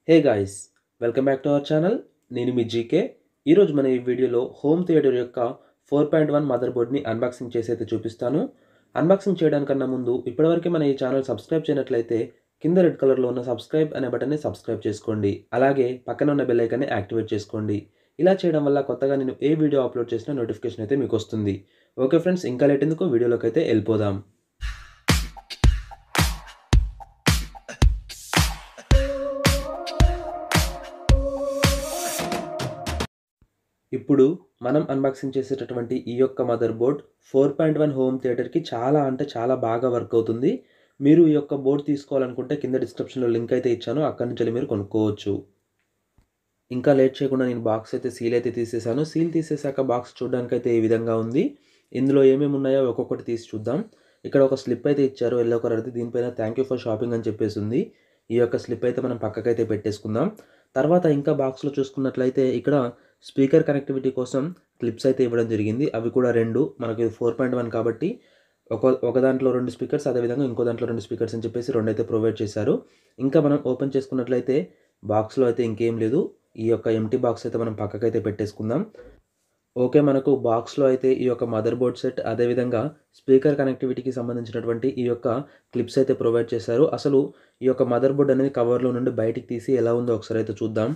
Hey guys, welcome back to our channel. నేను మీ GK. ఈరోజు మన ఈ వీడియోలో హోమ్ థియేటర్ యొక్క 4.1 మదర్ బోర్డ్ని అన్బాక్సింగ్ చేసి అయితే చూపిస్తాను. అన్బాక్సింగ్ చేయడానికన్నా ముందు ఇప్పటివరకు మన ఈ ఛానల్ సబ్స్క్రైబ్ చేయనట్లయితే కింద రెడ్ కలర్లో ఉన్న సబ్స్క్రైబ్ అనే బటన్ని సబ్స్క్రైబ్ చేసుకోండి. అలాగే పక్కన ఉన్న బెల్ ఐకాన్ని యాక్టివేట్ చేసుకోండి. ఇలా చేయడం వల్ల కొత్తగా నేను ఏ వీడియో అప్లోడ్ చేసినా నోటిఫికేషన్ అయితే మీకు వస్తుంది. ఓకే ఫ్రెండ్స్, ఇంకా లేట్ ఎందుకు వీడియోలోకి అయితే వెళ్ళిపోదాం. ఇప్పుడు మనం అన్బాక్సింగ్ చేసేటటువంటి ఈ యొక్క మదర్ బోర్డ్ 4.1 హోమ్ థియేటర్కి చాలా బాగా వర్క్ అవుతుంది. మీరు ఈ యొక్క బోర్డ్ తీసుకోవాలనుకుంటే కింద డిస్క్రిప్షన్లో లింక్ అయితే ఇచ్చాను, అక్కడి నుంచి మీరు కొనుక్కోవచ్చు. ఇంకా లేట్ చేయకుండా నేను బాక్స్ అయితే సీల్ అయితే తీసేసాను. సీల్ తీసేసాక బాక్స్ చూడడానికైతే ఈ విధంగా ఉంది. ఇందులో ఏమేమి ఉన్నాయో ఒక్కొక్కటి తీసి చూద్దాం. ఇక్కడ ఒక స్లిప్ అయితే ఇచ్చారు, ఎల్లో కలర్ది. దీనిపైన థ్యాంక్ యూ ఫర్ షాపింగ్ అని చెప్పేసి ఉంది. ఈ యొక్క స్లిప్ అయితే మనం పక్కకైతే పెట్టేసుకుందాం. తర్వాత ఇంకా బాక్స్లో చూసుకున్నట్లయితే ఇక్కడ స్పీకర్ కనెక్టివిటీ కోసం క్లిప్స్ అయితే ఇవ్వడం జరిగింది. అవి కూడా 2, మనకి 4.1 కాబట్టి ఒక దాంట్లో 2 స్పీకర్స్, అదేవిధంగా ఇంకో దాంట్లో 2 స్పీకర్స్ అని చెప్పేసి 2 అయితే ప్రొవైడ్ చేశారు. ఇంకా మనం ఓపెన్ చేసుకున్నట్లయితే బాక్స్లో అయితే ఇంకేం లేదు. ఈ యొక్క ఎంటీ బాక్స్ అయితే మనం పక్కకైతే పెట్టేసుకుందాం. ఓకే, మనకు బాక్స్లో అయితే ఈ యొక్క మదర్ బోర్డ్ సెట్, అదేవిధంగా స్పీకర్ కనెక్టివిటీకి సంబంధించినటువంటి ఈ యొక్క క్లిప్స్ అయితే ప్రొవైడ్ చేశారు. అసలు ఈ యొక్క మదర్ బోర్డ్ అనేది కవర్లో నుండి బయటికి తీసి ఎలా ఉందో ఒకసారి అయితే చూద్దాం.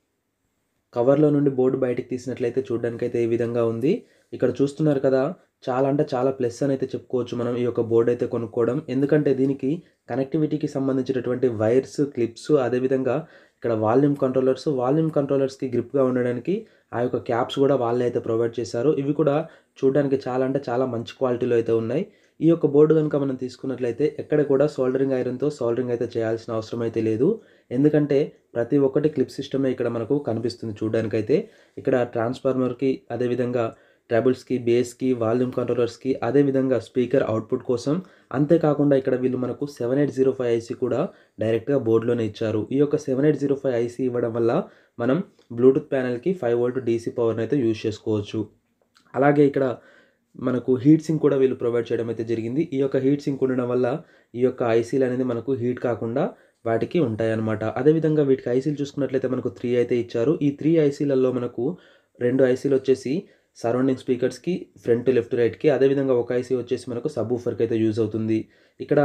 కవర్లో నుండి బోర్డు బయటికి తీసినట్లయితే చూడడానికైతే ఈ విధంగా ఉంది. ఇక్కడ చూస్తున్నారు కదా, చాలా ప్లస్ అని అయితే చెప్పుకోవచ్చు మనం ఈ యొక్క బోర్డు అయితే కొనుక్కోవడం. ఎందుకంటే దీనికి కనెక్టివిటీకి సంబంధించినటువంటి వైర్స్, క్లిప్స్, అదేవిధంగా ఇక్కడ వాల్యూమ్ కంట్రోలర్స్కి గ్రిప్గా ఉండడానికి ఆ యొక్క క్యాప్స్ కూడా వాళ్ళే అయితే ప్రొవైడ్ చేశారు. ఇవి కూడా చూడడానికి చాలా మంచి క్వాలిటీలో అయితే ఉన్నాయి. ఈ యొక్క బోర్డు కనుక మనం తీసుకున్నట్లయితే ఎక్కడ కూడా సోల్డరింగ్ ఐరన్తో సోల్డరింగ్ అయితే చేయాల్సిన అవసరం అయితే లేదు. ఎందుకంటే ప్రతి ఒక్కటి క్లిప్ సిస్టమే ఇక్కడ మనకు కనిపిస్తుంది చూడడానికైతే. ఇక్కడ ట్రాన్స్ఫార్మర్కి, అదేవిధంగా ట్రబుల్స్కి, బేస్కి, వాల్యూమ్ కంట్రోలర్స్కి, అదేవిధంగా స్పీకర్ అవుట్పుట్ కోసం. అంతేకాకుండా ఇక్కడ వీళ్ళు మనకు 7805 ఐసీ కూడా డైరెక్ట్గా బోర్డులోనే ఇచ్చారు. ఈ యొక్క 7805 ఐసీ ఇవ్వడం వల్ల మనం బ్లూటూత్ ప్యానెల్కి 5 వోల్ట్ డీసీ పవర్ని అయితే యూజ్ చేసుకోవచ్చు. అలాగే ఇక్కడ మనకు హీట్ సింక్ కూడా వీళ్ళు ప్రొవైడ్ చేయడం అయితే జరిగింది. ఈ యొక్క హీట్ సింక్ ఉండడం వల్ల ఈ యొక్క ఐసీలు అనేది మనకు హీట్ కాకుండా వాటికి ఉంటాయన్నమాట. అదేవిధంగా వీటికి ఐసీలు చూసుకున్నట్లయితే మనకు 3 అయితే ఇచ్చారు. ఈ 3 ఐసీలలో మనకు 2 ఐసీలు వచ్చేసి సరౌండింగ్ స్పీకర్స్కి, ఫ్రంట్, లెఫ్ట్, రైట్కి, అదేవిధంగా ఒక ఐసీ వచ్చేసి మనకు సబ్ ఊఫర్కి అయితే యూజ్ అవుతుంది. ఇక్కడ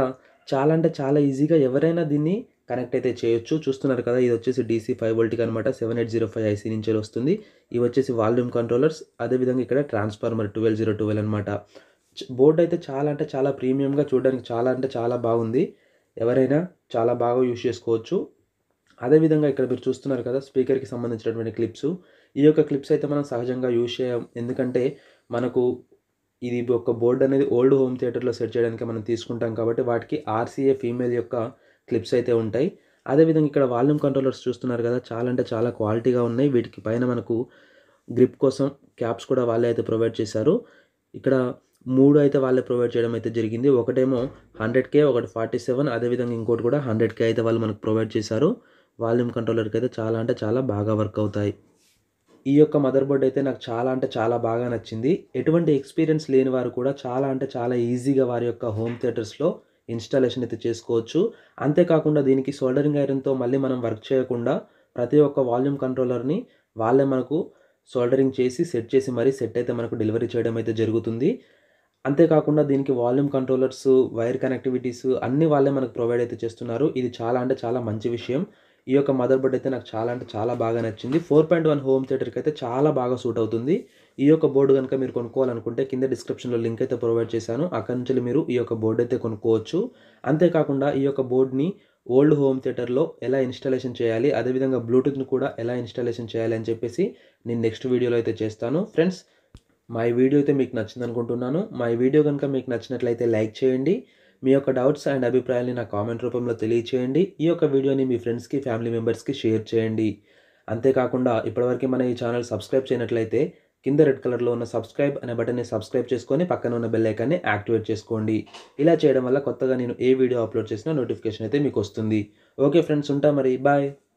చాలా ఈజీగా ఎవరైనా దీన్ని కనెక్ట్ అయితే చేయొచ్చు. చూస్తున్నారు కదా, ఇది వచ్చేసి డీసీ 5 వోల్ట్కి అనమాట. 7805 ఐసీ నుంచి వస్తుంది. ఇవి వచ్చేసి వాల్యూమ్ కంట్రోలర్స్, అదేవిధంగా ఇక్కడ ట్రాన్స్ఫార్మర్ 12012 అనమాట. బోర్డు అయితే చాలా ప్రీమియంగా, చూడడానికి చాలా బాగుంది. ఎవరైనా చాలా బాగా యూజ్ చేసుకోవచ్చు. అదేవిధంగా ఇక్కడ మీరు చూస్తున్నారు కదా, స్పీకర్కి సంబంధించినటువంటి క్లిప్స్. ఈ యొక్క క్లిప్స్ అయితే మనం సహజంగా యూజ్ చేయం. ఎందుకంటే మనకు ఇది ఒక బోర్డు అనేది ఓల్డ్ హోమ్ థియేటర్లో సెట్ చేయడానికి మనం తీసుకుంటాం కాబట్టి వాటికి ఆర్సీఏ ఫీమేల్ యొక్క క్లిప్స్ అయితే ఉంటాయి. అదేవిధంగా ఇక్కడ వాల్యూమ్ కంట్రోలర్స్ చూస్తున్నారు కదా, చాలా క్వాలిటీగా ఉన్నాయి. వీటికి పైన మనకు గ్రిప్ కోసం క్యాప్స్ కూడా వాళ్ళే అయితే ప్రొవైడ్ చేశారు. ఇక్కడ 3 అయితే వాళ్ళే ప్రొవైడ్ చేయడం అయితే జరిగింది. ఒకటేమో 100K, ఒకటి 47, అదేవిధంగా ఇంకోటి కూడా 100K అయితే వాళ్ళు మనకు ప్రొవైడ్ చేశారు. వాల్యూమ్ కంట్రోలర్కి అయితే చాలా బాగా వర్క్ అవుతాయి. ఈ యొక్క మదర్ బోర్డ్ అయితే నాకు చాలా బాగా నచ్చింది. ఎటువంటి ఎక్స్పీరియన్స్ లేని వారు కూడా చాలా ఈజీగా వారి యొక్క హోమ్ థియేటర్స్లో ఇన్స్టాలేషన్ అయితే చేసుకోవచ్చు. అంతేకాకుండా దీనికి సోల్డరింగ్ ఐరన్తో మళ్ళీ మనం వర్క్ చేయకుండా ప్రతి ఒక్క వాల్యూమ్ కంట్రోలర్ని వాళ్ళే మనకు సోల్డరింగ్ చేసి సెట్ అయితే మనకు డెలివరీ చేయడం అయితే జరుగుతుంది. అంతేకాకుండా దీనికి వాల్యూమ్ కంట్రోలర్స్, వైర్ కనెక్టివిటీస్ అన్నీ వాళ్ళే మనకు ప్రొవైడ్ అయితే చేస్తున్నారు. ఇది చాలా మంచి విషయం. ఈ యొక్క మదర్ బోర్డ్ అయితే నాకు చాలా బాగా నచ్చింది. 4.1 హోమ్ థియేటర్కి అయితే చాలా బాగా సూట్ అవుతుంది. ఈ యొక్క బోర్డు కనుక మీరు కొనుక్కోవాలనుకుంటే కింద డిస్క్రిప్షన్లో లింక్ అయితే ప్రొవైడ్ చేశాను, అక్కడి నుంచి మీరు ఈ యొక్క బోర్డు అయితే కొనుక్కోవచ్చు. అంతేకాకుండా ఈ యొక్క బోర్డ్ని ఓల్డ్ హోమ్ థియేటర్లో ఎలా ఇన్స్టాలేషన్ చేయాలి, అదేవిధంగా బ్లూటూత్ని కూడా ఎలా ఇన్స్టాలేషన్ చేయాలి అని చెప్పేసి నేను నెక్స్ట్ వీడియోలో అయితే చేస్తాను. ఫ్రెండ్స్, మా ఈ వీడియో అయితే మీకు నచ్చింది అనుకుంటున్నాను. మా ఈ వీడియో కనుక మీకు నచ్చినట్లయితే లైక్ చేయండి. మీ యొక్క డౌట్స్ అండ్ అభిప్రాయాల్ని నా కామెంట్ రూపంలో తెలియచేయండి. ఈ యొక్క వీడియోని మీ ఫ్రెండ్స్కి, ఫ్యామిలీ మెంబర్స్కి షేర్ చేయండి. అంతేకాకుండా ఇప్పటివరకు మన ఈ ఛానల్ సబ్స్క్రైబ్ చేయనట్లయితే కింద రెడ్ కలర్లో ఉన్న సబ్స్క్రైబ్ అనే బటన్ని సబ్స్క్రైబ్ చేసుకొని పక్కన ఉన్న బెల్ ఐకాన్ని యాక్టివేట్ చేసుకోండి. ఇలా చేయడం వల్ల కొత్తగా నేను ఏ వీడియో అప్లోడ్ చేసినా నోటిఫికేషన్ అయితే మీకు వస్తుంది. ఓకే ఫ్రెండ్స్, ఉంటా మరి. బాయ్.